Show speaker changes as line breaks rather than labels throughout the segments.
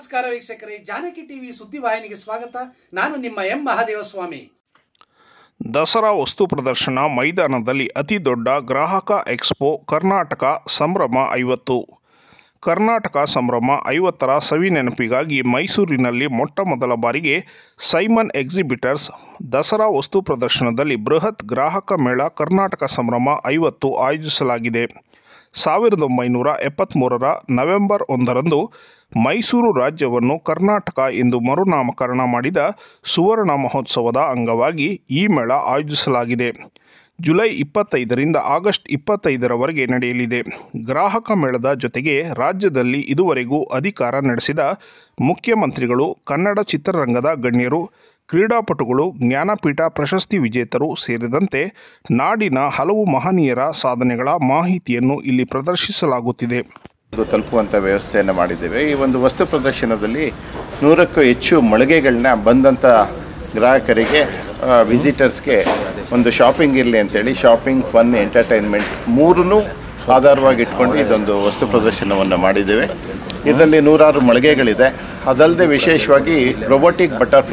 ನಮಸ್ಕಾರ ವೀಕ್ಷಕರೇ, ಜಾನಕಿ ಟಿವಿ ಸುದ್ದಿವಾಹಿನಿಗೆ ಸ್ವಾಗತ. ನಾನು ನಿಮ್ಮ ಎಂ ಮಹಾದೇವಸ್ವಾಮಿ.
ದಸರಾ ವಸ್ತು ಪ್ರದರ್ಶನ ಮೈದಾನದಲ್ಲಿ ಅತಿ ದೊಡ್ಡ ಗ್ರಾಹಕ ಎಕ್ಸ್ಪೋ ಕರ್ನಾಟಕ ಸಂಭ್ರಮ 50. ಕರ್ನಾಟಕ ಸಂಭ್ರಮ 50ರ ಸವಿ ನೆನಪಿಗಾಗಿ ಮೈಸೂರಿನಲ್ಲಿ ಮೊಟ್ಟ ಮೊದಲ ಬಾರಿಗೆ ಸೈಮನ್ ಎಕ್ಸಿಬಿಟರ್ಸ್ ದಸರಾ ವಸ್ತು ಪ್ರದರ್ಶನದಲ್ಲಿ ಬೃಹತ್ ಗ್ರಾಹಕ ಮೇಳ ಕರ್ನಾಟಕ ಸಂಭ್ರಮ 50 ಆಯೋಜಿಸಲಾಗಿದೆ. 1973ರ ನವೆಂಬರ್ 1ರಂದು ಮೈಸೂರು ರಾಜ್ಯವನ್ನು ಕರ್ನಾಟಕ ಎಂದು ಮರುನಾಮಕರಣ ಮಾಡಿದ ಸುವರ್ಣ ಮಹೋತ್ಸವದ ಅಂಗವಾಗಿ ಈ ಮೇಳ ಆಯೋಜಿಸಲಾಗಿದೆ. ಜುಲೈ 25ರಿಂದ ಆಗಸ್ಟ್ 25ರವರೆಗೆ ನಡೆಯಲಿದೆ. ಗ್ರಾಹಕ ಮೇಳದ ಜೊತೆಗೆ ರಾಜ್ಯದಲ್ಲಿ ಇದುವರೆಗೂ ಅಧಿಕಾರ ನಡೆಸಿದ ಮುಖ್ಯಮಂತ್ರಿಗಳು, ಕನ್ನಡ ಚಿತ್ರರಂಗದ ಗಣ್ಯರು, ಕ್ರೀಡಾಪಟುಗಳು, ಜ್ಞಾನಪೀಠ ಪ್ರಶಸ್ತಿ ವಿಜೇತರು ಸೇರಿದಂತೆ ನಾಡಿನ ಹಲವು ಮಹನೀಯರ ಸಾಧನೆಗಳ ಮಾಹಿತಿಯನ್ನು ಇಲ್ಲಿ ಪ್ರದರ್ಶಿಸಲಾಗುತ್ತಿದೆ.
ತಲುಪುವಂಥ ವ್ಯವಸ್ಥೆಯನ್ನು ಮಾಡಿದ್ದೇವೆ. ಈ ಒಂದು ವಸ್ತು ಪ್ರದರ್ಶನದಲ್ಲಿ 100ಕ್ಕೂ ಹೆಚ್ಚು ಮಳಿಗೆಗಳನ್ನ ಬಂದಂಥ ಗ್ರಾಹಕರಿಗೆ, ವಿಸಿಟರ್ಸ್ಗೆ ಒಂದು ಶಾಪಿಂಗ್ ಇರಲಿ ಅಂತೇಳಿ ಶಾಪಿಂಗ್, ಫನ್, ಎಂಟರ್ಟೈನ್ಮೆಂಟ್ ಮೂರನ್ನೂ ಆಧಾರವಾಗಿ ಇಟ್ಕೊಂಡು ಇದೊಂದು ವಸ್ತು ಪ್ರದರ್ಶನವನ್ನು ಮಾಡಿದ್ದೇವೆ. ಇದರಲ್ಲಿ 100 ಮಳಿಗೆಗಳಿದೆ. ಅದಲ್ಲದೆ ವಿಶೇಷವಾಗಿ ರೊಬೋಟಿಕ್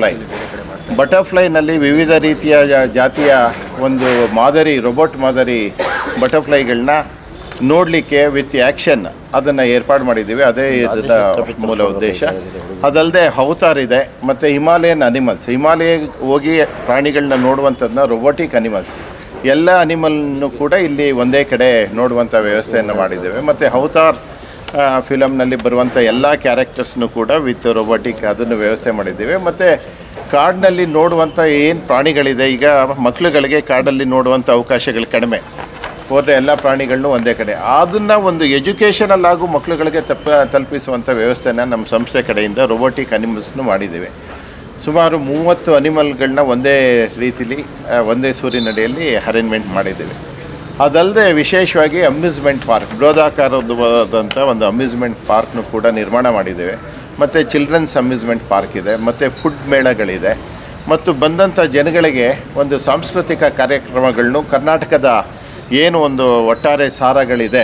ಬಟರ್ಫ್ಲೈನಲ್ಲಿ ವಿವಿಧ ರೀತಿಯ ಜಾತಿಯ ಒಂದು ಮಾದರಿ, ರೋಬೋಟ್ ಮಾದರಿ ಬಟರ್ಫ್ಲೈಗಳನ್ನ ನೋಡಲಿಕ್ಕೆ ವಿತ್ ಆ್ಯಕ್ಷನ್ ಅದನ್ನು ಏರ್ಪಾಡು ಮಾಡಿದ್ದೀವಿ. ಅದೇ ಇದರ ಮೂಲ ಉದ್ದೇಶ. ಅದಲ್ಲದೆ ಅವತಾರ್ ಇದೆ ಮತ್ತು ಹಿಮಾಲಯನ್ ಅನಿಮಲ್ಸ್, ಹಿಮಾಲಯಕ್ಕೆ ಹೋಗಿ ಪ್ರಾಣಿಗಳನ್ನ ನೋಡುವಂಥದ್ದನ್ನ ರೊಬೋಟಿಕ್ ಅನಿಮಲ್ಸ್, ಎಲ್ಲ ಅನಿಮಲ್ನು ಕೂಡ ಇಲ್ಲಿ ಒಂದೇ ಕಡೆ ನೋಡುವಂಥ ವ್ಯವಸ್ಥೆಯನ್ನು ಮಾಡಿದ್ದೇವೆ. ಮತ್ತು ಅವತಾರ್ ಫಿಲಮ್ನಲ್ಲಿ ಬರುವಂಥ ಎಲ್ಲ ಕ್ಯಾರೆಕ್ಟರ್ಸ್ನು ಕೂಡ ವಿತ್ ರೊಬೋಟಿಕ್ ಅದನ್ನು ವ್ಯವಸ್ಥೆ ಮಾಡಿದ್ದೇವೆ. ಮತ್ತು ಕಾಡಿನಲ್ಲಿ ನೋಡುವಂಥ ಏನು ಪ್ರಾಣಿಗಳಿದೆ, ಈಗ ಮಕ್ಕಳುಗಳಿಗೆ ಕಾಡಲ್ಲಿ ನೋಡುವಂಥ ಅವಕಾಶಗಳು ಕಡಿಮೆ, ಹೋದರೆ ಎಲ್ಲ ಪ್ರಾಣಿಗಳನ್ನೂ ಒಂದೇ ಕಡೆ, ಅದನ್ನು ಒಂದು ಎಜುಕೇಷನಲ್ ಹಾಗೂ ಮಕ್ಕಳುಗಳಿಗೆ ತಲುಪಿಸುವಂಥ ವ್ಯವಸ್ಥೆನ ನಮ್ಮ ಸಂಸ್ಥೆ ಕಡೆಯಿಂದ ರೊಬೋಟಿಕ್ ಅನಿಮಲ್ಸ್ನು ಮಾಡಿದ್ದೇವೆ. ಸುಮಾರು 30 ಅನಿಮಲ್ಗಳನ್ನ ಒಂದೇ ರೀತಿಲಿ ಒಂದೇ ಸೂರಿನಡಿಯಲ್ಲಿ ಅರೇಂಜ್ಮೆಂಟ್ ಮಾಡಿದ್ದೇವೆ. ಅದಲ್ಲದೆ ವಿಶೇಷವಾಗಿ ಅಮ್ಯೂಸ್ಮೆಂಟ್ ಪಾರ್ಕ್, ಬೃಹದಾಕಾರವಾದಂಥ ಒಂದು ಅಮ್ಯೂಸ್ಮೆಂಟ್ ಪಾರ್ಕ್ನು ಕೂಡ ನಿರ್ಮಾಣ ಮಾಡಿದ್ದೇವೆ. ಮತ್ತು ಚಿಲ್ಡ್ರನ್ಸ್ ಅಮ್ಯೂಸ್ಮೆಂಟ್ ಪಾರ್ಕ್ ಇದೆ, ಮತ್ತು ಫುಡ್ ಮೇಳಗಳಿದೆ. ಮತ್ತು ಬಂದಂಥ ಜನಗಳಿಗೆ ಒಂದು ಸಾಂಸ್ಕೃತಿಕ ಕಾರ್ಯಕ್ರಮಗಳನ್ನು, ಕರ್ನಾಟಕದ ಏನು ಒಂದು ಒಟ್ಟಾರೆ ಸಾರಗಳಿದೆ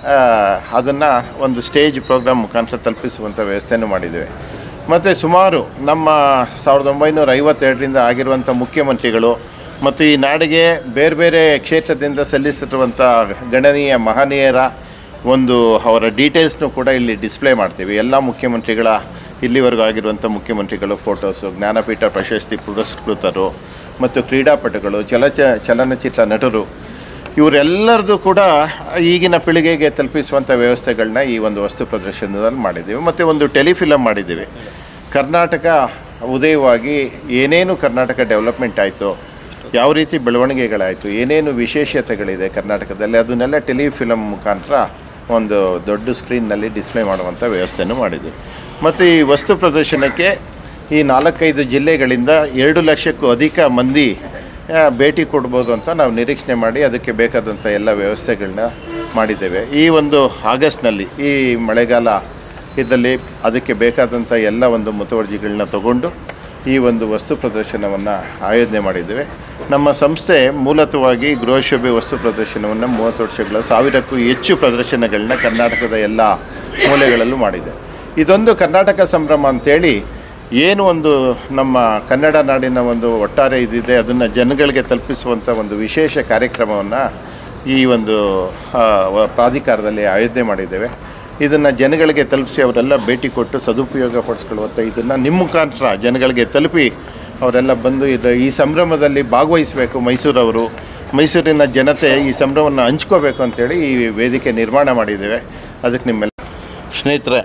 ಅದನ್ನು ಒಂದು ಸ್ಟೇಜ್ ಪ್ರೋಗ್ರಾಮ್ ಮುಖಾಂತರ ತಲುಪಿಸುವಂಥ ವ್ಯವಸ್ಥೆಯನ್ನು ಮಾಡಿದ್ದೇವೆ. ಮತ್ತು ಸುಮಾರು ನಮ್ಮ 1952ರಿಂದ ಆಗಿರುವಂಥ ಮುಖ್ಯಮಂತ್ರಿಗಳು ಮತ್ತು ಈ ನಾಡಿಗೆ ಬೇರೆ ಬೇರೆ ಕ್ಷೇತ್ರದಿಂದ ಸಲ್ಲಿಸಿರುವಂಥ ಗಣನೀಯ ಮಹನೀಯರ ಒಂದು ಅವರ ಡೀಟೇಲ್ಸ್ನು ಕೂಡ ಇಲ್ಲಿ ಡಿಸ್ಪ್ಲೇ ಮಾಡ್ತೀವಿ. ಎಲ್ಲ ಮುಖ್ಯಮಂತ್ರಿಗಳ ಇಲ್ಲಿವರೆಗೂ ಆಗಿರುವಂಥ ಮುಖ್ಯಮಂತ್ರಿಗಳು ಫೋಟೋಸು, ಜ್ಞಾನಪೀಠ ಪ್ರಶಸ್ತಿ ಪುರಸ್ಕೃತರು ಮತ್ತು ಕ್ರೀಡಾಪಟುಗಳು, ಚಲನಚಿತ್ರ ನಟರು, ಇವರೆಲ್ಲರದು ಕೂಡ ಈಗಿನ ಪೀಳಿಗೆಗೆ ತಲುಪಿಸುವಂಥ ವ್ಯವಸ್ಥೆಗಳನ್ನ ಈ ಒಂದು ವಸ್ತು ಪ್ರದರ್ಶನದಲ್ಲಿ ಮಾಡಿದ್ದೀವಿ. ಮತ್ತು ಒಂದು ಟೆಲಿಫಿಲಮ್ ಮಾಡಿದ್ದೀವಿ. ಕರ್ನಾಟಕ ಉದಯವಾಗಿ ಏನೇನು ಕರ್ನಾಟಕ ಡೆವಲಪ್ಮೆಂಟ್ ಆಯಿತು, ಯಾವ ರೀತಿ ಬೆಳವಣಿಗೆಗಳಾಯಿತು, ಏನೇನು ವಿಶೇಷತೆಗಳಿದೆ ಕರ್ನಾಟಕದಲ್ಲಿ, ಅದನ್ನೆಲ್ಲ ಟೆಲಿಫಿಲಮ್ ಮುಖಾಂತರ ಒಂದು ದೊಡ್ಡ ಸ್ಕ್ರೀನ್ನಲ್ಲಿ ಡಿಸ್ಪ್ಲೇ ಮಾಡುವಂಥ ವ್ಯವಸ್ಥೆಯನ್ನು ಮಾಡಿದ್ದೀವಿ. ಮತ್ತು ಈ ವಸ್ತು ಪ್ರದರ್ಶನಕ್ಕೆ ಈ 4-5 ಜಿಲ್ಲೆಗಳಿಂದ 2 ಲಕ್ಷಕ್ಕೂ ಅಧಿಕ ಮಂದಿ ಭೇಟಿ ಕೊಡ್ಬೋದು ಅಂತ ನಾವು ನಿರೀಕ್ಷಣೆ ಮಾಡಿ ಅದಕ್ಕೆ ಬೇಕಾದಂಥ ಎಲ್ಲ ವ್ಯವಸ್ಥೆಗಳನ್ನ ಮಾಡಿದ್ದೇವೆ. ಈ ಒಂದು ಆಗಸ್ಟ್ನಲ್ಲಿ ಈ ಮಳೆಗಾಲ ಇದರಲ್ಲಿ ಅದಕ್ಕೆ ಬೇಕಾದಂಥ ಎಲ್ಲ ಒಂದು ಮುತುವರ್ಜಿಗಳನ್ನ ತಗೊಂಡು ಈ ಒಂದು ವಸ್ತು ಪ್ರದರ್ಶನವನ್ನು ಆಯೋಜನೆ ಮಾಡಿದ್ದೇವೆ. ನಮ್ಮ ಸಂಸ್ಥೆ ಮೂಲತಃವಾಗಿ ಗೃಹಶೋಭೆ ವಸ್ತು ಪ್ರದರ್ಶನವನ್ನು 30 ವರ್ಷಗಳ 1000ಕ್ಕೂ ಹೆಚ್ಚು ಪ್ರದರ್ಶನಗಳನ್ನ ಕರ್ನಾಟಕದ ಎಲ್ಲ ಮೂಲೆಗಳಲ್ಲೂ ಮಾಡಿದೆ. ಇದೊಂದು ಕರ್ನಾಟಕ ಸಂಭ್ರಮ ಅಂತೇಳಿ ಏನು ಒಂದು ನಮ್ಮ ಕನ್ನಡ ನಾಡಿನ ಒಂದು ಒಟ್ಟಾರೆ ಇದಿದೆ ಅದನ್ನು ಜನಗಳಿಗೆ ತಲುಪಿಸುವಂಥ ಒಂದು ವಿಶೇಷ ಕಾರ್ಯಕ್ರಮವನ್ನು ಈ ಒಂದು ಪ್ರಾಧಿಕಾರದಲ್ಲಿ ಆಯೋಜನೆ ಮಾಡಿದ್ದೇವೆ. ಇದನ್ನು ಜನಗಳಿಗೆ ತಲುಪಿಸಿ ಅವರೆಲ್ಲ ಭೇಟಿ ಕೊಟ್ಟು ಸದುಪಯೋಗ ಪಡಿಸ್ಕೊಳ್ಳುವಂಥ ಇದನ್ನು ನಿಮ್ಮ ಮುಖಾಂತರ ಜನಗಳಿಗೆ ತಲುಪಿ ಅವರೆಲ್ಲ ಬಂದು ಈ ಸಂಭ್ರಮದಲ್ಲಿ ಭಾಗವಹಿಸಬೇಕು. ಮೈಸೂರಿನ ಜನತೆ ಈ ಸಂಭ್ರಮವನ್ನು ಹಂಚ್ಕೋಬೇಕು ಅಂತೇಳಿ ಈ ವೇದಿಕೆ ನಿರ್ಮಾಣ ಮಾಡಿದ್ದೇವೆ. ಅದಕ್ಕೆ ನಿಮ್ಮೆಲ್ಲ
ಸ್ನೇಹಿತರೆ,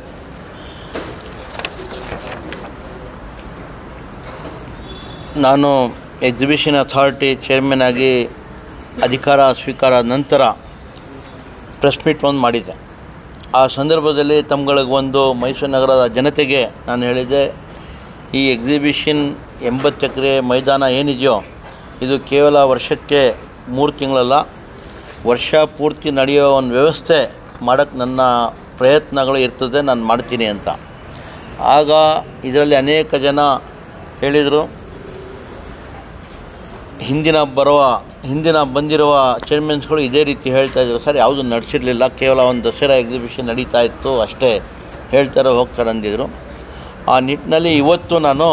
ನಾನು ಎಕ್ಸಿಬಿಷನ್ ಅಥಾರಿಟಿ ಚೇರ್ಮನ್ ಆಗಿ ಅಧಿಕಾರ ಸ್ವೀಕಾರ ನಂತರ ಪ್ರೆಸ್ ಮೀಟ್ ಒಂದು ಮಾಡಿದ್ದೆ. ಆ ಸಂದರ್ಭದಲ್ಲಿ ತಮ್ಗಳಿಗೊಂದು ಮೈಸೂರು ನಗರದ ಜನತೆಗೆ ನಾನು ಹೇಳಿದ್ದೆ, ಈ ಎಕ್ಸಿಬಿಷನ್ 80 ಎಕರೆ ಮೈದಾನ ಏನಿದೆಯೋ ಇದು ಕೇವಲ ವರ್ಷಕ್ಕೆ 3 ತಿಂಗಳಲ್ಲ, ವರ್ಷ ಪೂರ್ತಿ ನಡೆಯೋ ಒಂದು ವ್ಯವಸ್ಥೆ ಮಾಡೋಕ್ಕೆ ನನ್ನ ಪ್ರಯತ್ನಗಳು ಇರ್ತದೆ, ನಾನು ಮಾಡ್ತೀನಿ ಅಂತ. ಆಗ ಇದರಲ್ಲಿ ಅನೇಕ ಜನ ಹೇಳಿದರು, ಹಿಂದಿನ ಬಂದಿರುವ ಚೇರ್ಮನ್ಸ್ಗಳು ಇದೇ ರೀತಿ ಹೇಳ್ತಾಯಿದ್ರು, ಸರ್ ಯಾವುದು ನಡೆಸಿರಲಿಲ್ಲ, ಕೇವಲ ಒಂದು ದಸರಾ ಎಕ್ಸಿಬಿಷನ್ ನಡೀತಾ ಇತ್ತು ಅಷ್ಟೇ, ಹೇಳ್ತಾರೆ ಹೋಗ್ತಾರೆ ಅಂದಿದ್ರು. ಆ ನಿಟ್ಟಿನಲ್ಲಿ ಇವತ್ತು ನಾನು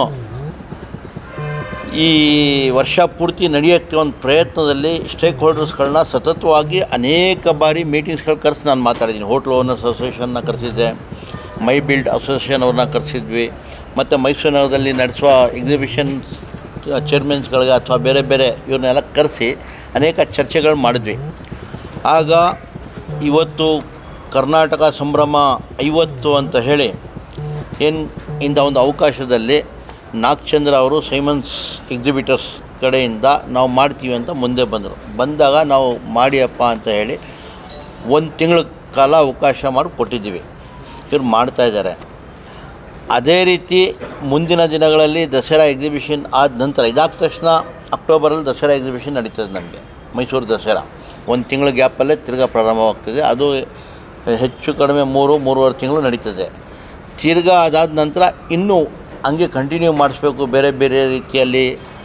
ಈ ವರ್ಷ ಪೂರ್ತಿ ನಡೆಯೋಕ್ಕೆ ಒಂದು ಪ್ರಯತ್ನದಲ್ಲಿ ಸ್ಟೇಕ್ ಹೋಲ್ಡರ್ಸ್ಗಳನ್ನ ಸತತವಾಗಿ ಅನೇಕ ಬಾರಿ ಮೀಟಿಂಗ್ಸ್ಗಳು ಕರೆಸಿ ನಾನು ಮಾತಾಡಿದ್ದೀನಿ. ಹೋಟ್ಲ್ ಓನರ್ಸ್ ಅಸೋಸಿಯೇಷನ್ನ ಕರೆಸಿದ್ದೆ, ಮೈ ಬಿಲ್ಡ್ ಅಸೋಸಿಯೇಷನ್ ಅವ್ರನ್ನ ಕರೆಸಿದ್ವಿ, ಮತ್ತು ಮೈಸೂರು ನಗರದಲ್ಲಿ ನಡೆಸುವ ಎಕ್ಸಿಬಿಷನ್ ಚೇರ್ಮನ್ಸ್ಗಳಿಗೆ ಅಥವಾ ಬೇರೆ ಬೇರೆ ಇವ್ರನ್ನೆಲ್ಲ ಕರೆಸಿ ಅನೇಕ ಚರ್ಚೆಗಳು ಮಾಡಿದ್ವಿ. ಆಗ ಇವತ್ತು ಕರ್ನಾಟಕ ಸಂಭ್ರಮ 50 ಅಂತ ಹೇಳಿ ಇಂಥ ಒಂದು ಅವಕಾಶದಲ್ಲಿ ನಾಗಚಂದ್ರ ಅವರು ಸೈಮನ್ಸ್ ಎಕ್ಸಿಬಿಟರ್ಸ್ ಕಡೆಯಿಂದ ನಾವು ಮಾಡ್ತೀವಿ ಅಂತ ಮುಂದೆ ಬಂದಾಗ ನಾವು ಮಾಡಿಯಪ್ಪ ಅಂತ ಹೇಳಿ 1 ತಿಂಗಳ ಕಾಲ ಅವಕಾಶ ಮಾಡಿ ಕೊಟ್ಟಿದ್ದೀವಿ. ಇವ್ರು ಮಾಡ್ತಾಯಿದ್ದಾರೆ. ಅದೇ ರೀತಿ ಮುಂದಿನ ದಿನಗಳಲ್ಲಿ ದಸರಾ ಎಕ್ಸಿಬಿಷನ್ ಆದ ನಂತರ ಇದಾದ ತಕ್ಷಣ ಅಕ್ಟೋಬರಲ್ಲಿ ದಸರಾ ಎಕ್ಸಿಬಿಷನ್ ನಡೀತದೆ ನಮಗೆ. ಮೈಸೂರು ದಸರಾ 1 ತಿಂಗಳ ಗ್ಯಾಪಲ್ಲೇ ತಿರ್ಗಾ ಪ್ರಾರಂಭವಾಗ್ತದೆ. ಅದು ಹೆಚ್ಚು ಕಡಿಮೆ 3-3.5 ತಿಂಗಳು ನಡೀತದೆ. ತಿರ್ಗಾ ಅದಾದ ನಂತರ ಇನ್ನೂ ಹಂಗೆ ಕಂಟಿನ್ಯೂ ಮಾಡಿಸ್ಬೇಕು. ಬೇರೆ ಬೇರೆ ರೀತಿಯಲ್ಲಿ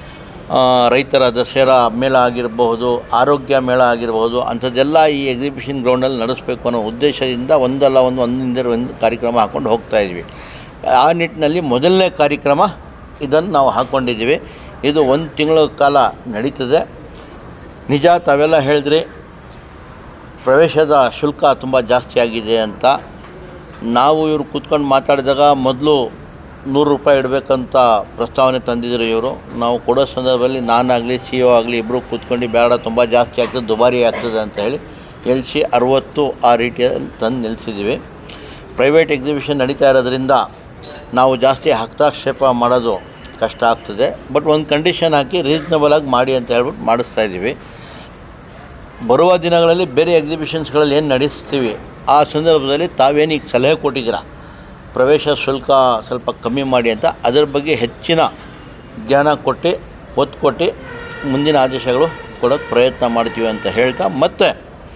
ರೈತರ ದಸರಾ ಮೇಳ ಆಗಿರಬಹುದು, ಆರೋಗ್ಯ ಮೇಳ ಆಗಿರಬಹುದು, ಅಂಥದ್ದೆಲ್ಲ ಈ ಎಕ್ಸಿಬಿಷನ್ ಗ್ರೌಂಡಲ್ಲಿ ನಡೆಸಬೇಕು ಅನ್ನೋ ಉದ್ದೇಶದಿಂದ ಒಂದರಿಂದ ಒಂದು ಕಾರ್ಯಕ್ರಮ ಹಾಕ್ಕೊಂಡು ಹೋಗ್ತಾಯಿದ್ವಿ. ಆ ನಿಟ್ಟಿನಲ್ಲಿ ಮೊದಲನೇ ಕಾರ್ಯಕ್ರಮ ಇದನ್ನು ನಾವು ಹಾಕ್ಕೊಂಡಿದ್ದೀವಿ. ಇದು 1 ತಿಂಗಳ ಕಾಲ ನಡೀತದೆ. ನಿಜ ತಾವೆಲ್ಲ ಹೇಳಿದ್ರಿ ಪ್ರವೇಶದ ಶುಲ್ಕ ತುಂಬ ಜಾಸ್ತಿ ಆಗಿದೆ ಅಂತ. ನಾವು ಇವರು ಕೂತ್ಕೊಂಡು ಮಾತಾಡಿದಾಗ ಮೊದಲು 100 ರೂಪಾಯಿ ಇಡಬೇಕಂತ ಪ್ರಸ್ತಾವನೆ ತಂದಿದ್ರು ಇವರು. ನಾವು ಕೊಡೋ ಸಂದರ್ಭದಲ್ಲಿ ನಾನಾಗಲಿ CEO ಆಗಲಿ ಇಬ್ಬರು ಕೂತ್ಕೊಂಡು ಬೇಡ, ತುಂಬ ಜಾಸ್ತಿ ಆಗ್ತದೆ, ದುಬಾರಿ ಆಗ್ತದೆ ಅಂತ ಹೇಳಿ 60 ಆ ರೀತಿಯಲ್ಲಿ ತಂದು ನಿಲ್ಲಿಸಿದ್ದೀವಿ. ಪ್ರೈವೇಟ್ ಎಕ್ಸಿಬಿಷನ್ ನಡೀತಾ ಇರೋದ್ರಿಂದ ನಾವು ಜಾಸ್ತಿ ಹಸ್ತಕ್ಷೇಪ ಮಾಡೋದು ಕಷ್ಟ ಆಗ್ತದೆ. ಬಟ್ ಒಂದು ಕಂಡೀಷನ್ ಹಾಕಿ ರೀಸನಬಲಾಗಿ ಮಾಡಿ ಅಂತ ಹೇಳ್ಬಿಟ್ಟು ಮಾಡಿಸ್ತಾಯಿದ್ದೀವಿ. ಬರುವ ದಿನಗಳಲ್ಲಿ ಬೇರೆ ಎಕ್ಸಿಬಿಷನ್ಸ್ಗಳಲ್ಲಿ ಏನು ನಡೆಸ್ತೀವಿ ಆ ಸಂದರ್ಭದಲ್ಲಿ ತಾವೇನು ಈಗ ಸಲಹೆ ಕೊಟ್ಟಿದ್ದೀರಾ ಪ್ರವೇಶ ಶುಲ್ಕ ಸ್ವಲ್ಪ ಕಮ್ಮಿ ಮಾಡಿ ಅಂತ, ಅದರ ಬಗ್ಗೆ ಹೆಚ್ಚಿನ ಜ್ಞಾನ ಕೊಟ್ಟು ಒತ್ತು ಕೊಟ್ಟು ಮುಂದಿನ ಆದೇಶಗಳು ಕೊಡೋಕ್ಕೆ ಪ್ರಯತ್ನ ಮಾಡ್ತೀವಿ ಅಂತ ಹೇಳ್ತಾ, ಮತ್ತು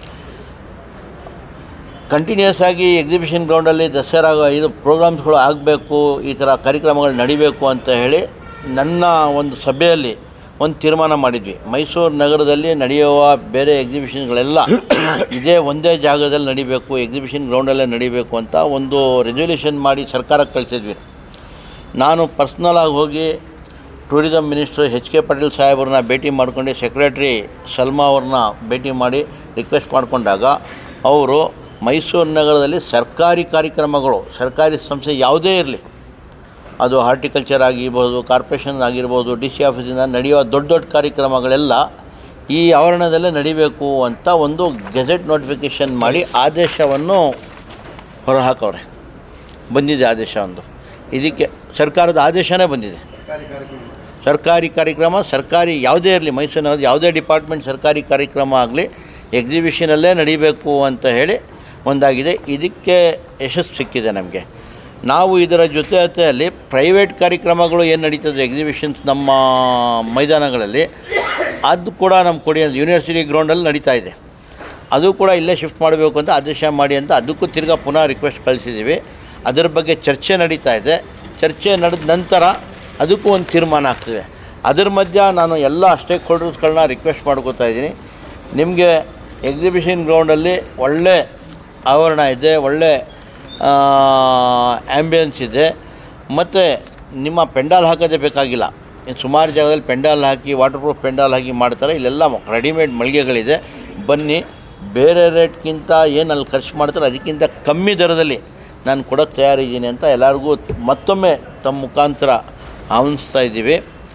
ಕಂಟಿನ್ಯೂಸ್ ಆಗಿ ಎಕ್ಸಿಬಿಷನ್ ಗ್ರೌಂಡಲ್ಲಿ ದಸರಾ ಇದು ಪ್ರೋಗ್ರಾಮ್ಸ್ಗಳು ಆಗಬೇಕು, ಈ ಥರ ಕಾರ್ಯಕ್ರಮಗಳು ನಡಿಬೇಕು ಅಂತ ಹೇಳಿ ನನ್ನ ಒಂದು ಸಭೆಯಲ್ಲಿ ಒಂದು ತೀರ್ಮಾನ ಮಾಡಿದ್ವಿ. ಮೈಸೂರು ನಗರದಲ್ಲಿ ನಡೆಯುವ ಬೇರೆ ಎಕ್ಸಿಬಿಷನ್ಗಳೆಲ್ಲ ಇದೇ ಒಂದೇ ಜಾಗದಲ್ಲಿ ನಡಿಬೇಕು, ಎಕ್ಸಿಬಿಷನ್ ಗ್ರೌಂಡಲ್ಲೇ ನಡಿಬೇಕು ಅಂತ ಒಂದು ರೆಸಲ್ಯೂಷನ್ ಮಾಡಿ ಸರ್ಕಾರಕ್ಕೆ ಕಳಿಸಿದ್ವಿ. ನಾನು ಪರ್ಸ್ನಲಾಗಿ ಹೋಗಿ ಟೂರಿಸಮ್ ಮಿನಿಸ್ಟರ್ H.K. ಪಾಟೀಲ್ ಸಾಹೇಬ್ರನ್ನ ಭೇಟಿ ಮಾಡ್ಕೊಂಡು ಸೆಕ್ರೆಟ್ರಿ ಸಲ್ಮಾ ಅವ್ರನ್ನ ಭೇಟಿ ಮಾಡಿ ರಿಕ್ವೆಸ್ಟ್ ಮಾಡಿಕೊಂಡಾಗ ಅವರು ಮೈಸೂರು ನಗರದಲ್ಲಿ ಸರ್ಕಾರಿ ಕಾರ್ಯಕ್ರಮಗಳು, ಸರ್ಕಾರಿ ಸಂಸ್ಥೆ ಯಾವುದೇ ಇರಲಿ, ಅದು ಹಾರ್ಟಿಕಲ್ಚರ್ ಆಗಿರ್ಬೋದು, ಕಾರ್ಪೊರೇಷನ್ ಆಗಿರ್ಬೋದು, DC ಆಫೀಸಿಂದ ನಡೆಯುವ ದೊಡ್ಡ ದೊಡ್ಡ ಕಾರ್ಯಕ್ರಮಗಳೆಲ್ಲ ಈ ಆವರಣದಲ್ಲೇ ನಡಿಬೇಕು ಅಂತ ಒಂದು ಗೆಜೆಟ್ ನೋಟಿಫಿಕೇಷನ್ ಮಾಡಿ ಆದೇಶವನ್ನು ಹೊರಹಾಕವ್ರೆ. ಬಂದಿದೆ ಆದೇಶ ಒಂದು. ಇದಕ್ಕೆ ಸರ್ಕಾರದ ಆದೇಶನೇ ಬಂದಿದೆ. ಸರ್ಕಾರಿ ಕಾರ್ಯಕ್ರಮ, ಸರ್ಕಾರಿ ಯಾವುದೇ ಇರಲಿ, ಮೈಸೂರಿನ ಯಾವುದೇ ಡಿಪಾರ್ಟ್ಮೆಂಟ್ ಸರ್ಕಾರಿ ಕಾರ್ಯಕ್ರಮ ಆಗಲಿ ಎಕ್ಸಿಬಿಷನಲ್ಲೇ ನಡಿಬೇಕು ಅಂತ ಹೇಳಿ ಒಂದಾಗಿದೆ. ಇದಕ್ಕೆ ಯಶಸ್ಸು ಸಿಕ್ಕಿದೆ ನಮಗೆ. ನಾವು ಇದರ ಜೊತೆಯಲ್ಲಿ ಪ್ರೈವೇಟ್ ಕಾರ್ಯಕ್ರಮಗಳು ಏನು ನಡೀತದೆ ಎಕ್ಸಿಬಿಷನ್ಸ್ ನಮ್ಮ ಮೈದಾನಗಳಲ್ಲಿ, ಅದು ಕೂಡ ನಮ್ಮ ಕೊಡಿ ಯೂನಿವರ್ಸಿಟಿ ಗ್ರೌಂಡಲ್ಲಿ ನಡೀತಾ ಇದೆ. ಅದು ಕೂಡ ಇಲ್ಲೇ ಶಿಫ್ಟ್ ಮಾಡಬೇಕು ಅಂತ ಆದೇಶ ಮಾಡಿ ಅಂತ ಅದಕ್ಕೂ ತಿರ್ಗಾ ಪುನಃ ರಿಕ್ವೆಸ್ಟ್ ಕಳಿಸಿದ್ದೀವಿ. ಅದರ ಬಗ್ಗೆ ಚರ್ಚೆ ನಡೀತಾ ಇದೆ. ಚರ್ಚೆ ನಡೆದ ನಂತರ ಅದಕ್ಕೂ ಒಂದು ತೀರ್ಮಾನ ಆಗ್ತದೆ. ಅದರ ಮಧ್ಯೆ ನಾನು ಎಲ್ಲ ಸ್ಟೇಕ್ ಹೋಲ್ಡರ್ಸ್ಗಳನ್ನ ರಿಕ್ವೆಸ್ಟ್ ಮಾಡ್ಕೋತಾ ಇದ್ದೀನಿ. ನಿಮಗೆ ಎಕ್ಸಿಬಿಷನ್ ಗ್ರೌಂಡಲ್ಲಿ ಒಳ್ಳೆ ಆವರಣ ಇದೆ, ಒಳ್ಳೆ ಆ್ಯಂಬಿಯನ್ಸ್ ಇದೆ, ಮತ್ತು ನಿಮ್ಮ ಪೆಂಡಾಲ್ ಹಾಕೋದೇ ಬೇಕಾಗಿಲ್ಲ. ಇನ್ನು ಸುಮಾರು ಜಾಗದಲ್ಲಿ ಪೆಂಡಾಲ್ ಹಾಕಿ ವಾಟರ್ ಪ್ರೂಫ್ ಪೆಂಡಾಲ್ ಹಾಕಿ ಮಾಡ್ತಾರೆ. ಇಲ್ಲೆಲ್ಲ ರೆಡಿಮೇಡ್ ಮಳಿಗೆಗಳಿದೆ. ಬನ್ನಿ, ಬೇರೆ ರೇಟ್ಗಿಂತ ಏನು ಅಲ್ಲಿ ಖರ್ಚು ಮಾಡ್ತಾರೆ ಅದಕ್ಕಿಂತ ಕಮ್ಮಿ ದರದಲ್ಲಿ ನಾನು ಕೊಡೋಕ್ಕೆ ತಯಾರಿದ್ದೀನಿ ಅಂತ ಎಲ್ಲರಿಗೂ ಮತ್ತೊಮ್ಮೆ ತಮ್ಮ ಮುಖಾಂತರ ಆಹ್ವಾನಿಸ್ತಾ ಇದ್ದೀವಿ.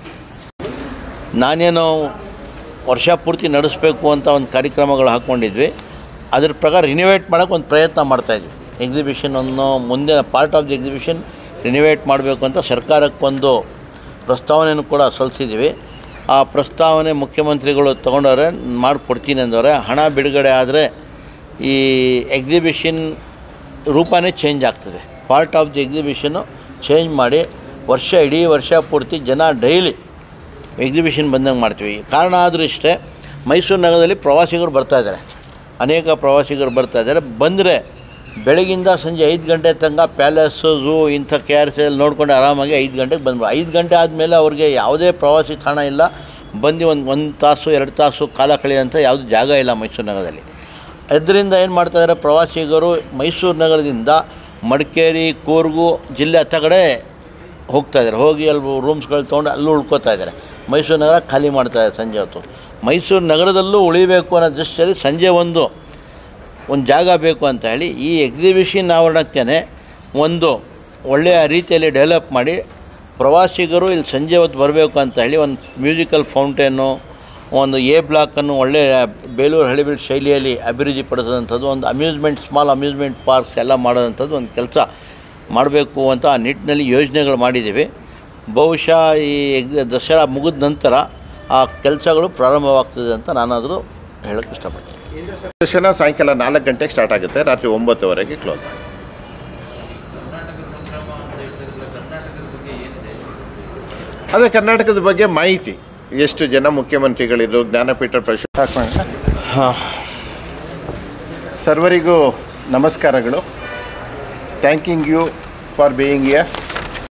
ನಾನೇನು ವರ್ಷ ಪೂರ್ತಿ ನಡೆಸಬೇಕು ಅಂತ ಒಂದು ಕಾರ್ಯಕ್ರಮಗಳು ಹಾಕ್ಕೊಂಡಿದ್ವಿ. ಅದ್ರ ಪ್ರಕಾರ ರಿನಿವೇಟ್ ಮಾಡೋಕ್ಕೆ ಒಂದು ಪ್ರಯತ್ನ ಮಾಡ್ತಾಯಿದ್ವಿ. ಎಕ್ಸಿಬಿಷನನ್ನು ಮುಂದಿನ part of the exhibition renovate ಮಾಡಬೇಕು ಅಂತ ಸರ್ಕಾರಕ್ಕೊಂದು ಪ್ರಸ್ತಾವನೆಯನ್ನು ಕೂಡ ಸಲ್ಲಿಸಿದ್ದೀವಿ. ಆ ಪ್ರಸ್ತಾವನೆ ಮುಖ್ಯಮಂತ್ರಿಗಳು ತೊಗೊಂಡವ್ರೆ, ಮಾಡಿಕೊಡ್ತೀನಿ ಅಂದವ್ರೆ. ಹಣ ಬಿಡುಗಡೆ ಆದರೆ ಈ ಎಕ್ಸಿಬಿಷನ್ ರೂಪನೇ ಚೇಂಜ್ ಆಗ್ತದೆ. ಪಾರ್ಟ್ ಆಫ್ ದಿ ಎಕ್ಸಿಬಿಷನ್ನು ಚೇಂಜ್ ಮಾಡಿ ಇಡೀ ವರ್ಷ ಪೂರ್ತಿ ಜನ ಡೈಲಿ ಎಕ್ಸಿಬಿಷನ್ ಬಂದಂಗೆ ಮಾಡ್ತೀವಿ. ಕಾರಣ ಆದರೂ ಇಷ್ಟೇ, ಮೈಸೂರು ನಗರದಲ್ಲಿ ಪ್ರವಾಸಿಗರು ಬರ್ತಾಯಿದ್ದಾರೆ, ಅನೇಕ ಪ್ರವಾಸಿಗರು ಬರ್ತಾಯಿದ್ದಾರೆ. ಬಂದರೆ ಬೆಳಗಿಂದ ಸಂಜೆ 5 ಗಂಟೆ ತನಕ ಪ್ಯಾಲೇಸು, ಝೂ ಇಂಥ KRC ನೋಡ್ಕೊಂಡು ಆರಾಮಾಗಿ 5 ಗಂಟೆಗೆ ಬಂದರು. 5 ಗಂಟೆ ಆದಮೇಲೆ ಅವ್ರಿಗೆ ಯಾವುದೇ ಪ್ರವಾಸಿ ತಾಣ ಇಲ್ಲ. ಬಂದು ಒಂದು ತಾಸು 2 ತಾಸು ಕಾಲ ಕಳೆಯೋಂಥ ಯಾವುದು ಜಾಗ ಇಲ್ಲ ಮೈಸೂರು ನಗರದಲ್ಲಿ. ಅದರಿಂದ ಏನು ಮಾಡ್ತಾಯಿದ್ದಾರೆ, ಪ್ರವಾಸಿಗರು ಮೈಸೂರು ನಗರದಿಂದ ಮಡಿಕೇರಿ, ಕೂರ್ಗು ಜಿಲ್ಲೆ ಹತ್ತ ಕಡೆ ಹೋಗ್ತಾ ಇದ್ದಾರೆ, ಹೋಗಿ ಅಲ್ಲಿ ರೂಮ್ಸ್ಗಳು ತೊಗೊಂಡು ಅಲ್ಲೂ ಉಳ್ಕೋತಾ ಇದ್ದಾರೆ. ಮೈಸೂರು ನಗರ ಖಾಲಿ ಮಾಡ್ತಾಯಿದ್ದಾರೆ ಸಂಜೆ ಹೊತ್ತು. ಮೈಸೂರು ನಗರದಲ್ಲೂ ಉಳಿಬೇಕು ಅನ್ನೋ ದೃಷ್ಟಿಯಲ್ಲಿ ಸಂಜೆ ಒಂದು ಜಾಗ ಬೇಕು ಅಂತ ಹೇಳಿ ಈ ಎಕ್ಸಿಬಿಷನ್ ಆವರಣಕ್ಕೆ ಒಂದು ಒಳ್ಳೆಯ ರೀತಿಯಲ್ಲಿ ಡೆವಲಪ್ ಮಾಡಿ ಪ್ರವಾಸಿಗರು ಇಲ್ಲಿ ಸಂಜೆ ಹೊತ್ತು ಬರಬೇಕು ಅಂತ ಹೇಳಿ ಒಂದು ಮ್ಯೂಸಿಕಲ್ ಫೌಂಟೇನು, ಒಂದು ಎ ಬ್ಲಾಕನ್ನು ಒಳ್ಳೆಯ ಬೇಲೂರು ಹಳೆಬೀಡು ಶೈಲಿಯಲ್ಲಿ ಅಭಿವೃದ್ಧಿ ಪಡಿಸೋದಂಥದ್ದು, ಒಂದು ಸ್ಮಾಲ್ ಅಮ್ಯೂಸ್ಮೆಂಟ್ ಪಾರ್ಕ್ಸ್ ಎಲ್ಲ ಮಾಡೋದಂಥದ್ದು ಒಂದು ಕೆಲಸ ಮಾಡಬೇಕು ಅಂತ ಆ ನಿಟ್ಟಿನಲ್ಲಿ ಯೋಜನೆಗಳು ಮಾಡಿದ್ದೀವಿ. ಬಹುಶಃ ಈ ದಸರಾ ಮುಗಿದ ನಂತರ ಆ ಕೆಲಸಗಳು ಪ್ರಾರಂಭವಾಗ್ತದೆ ಅಂತ ನಾನಾದರೂ ಹೇಳೋಕ್ಕೆ ಇಷ್ಟಪಡ್ತೀನಿ.
ಪ್ರದರ್ಶನ ಸಾಯಂಕಾಲ 4 ಗಂಟೆಗೆ ಸ್ಟಾರ್ಟ್ ಆಗುತ್ತೆ, ರಾತ್ರಿ 9ವರೆಗೆ ಕ್ಲೋಸ್ ಆಗುತ್ತೆ. ಅದೇ ಕರ್ನಾಟಕದ ಬಗ್ಗೆ ಮಾಹಿತಿ, ಎಷ್ಟು ಜನ ಮುಖ್ಯಮಂತ್ರಿಗಳಿದ್ರು, ಜ್ಞಾನಪೀಠ ಪ್ರಶಸ್ತಿ. ಸರ್ವರಿಗೂ ನಮಸ್ಕಾರಗಳು. Thanking you for being here.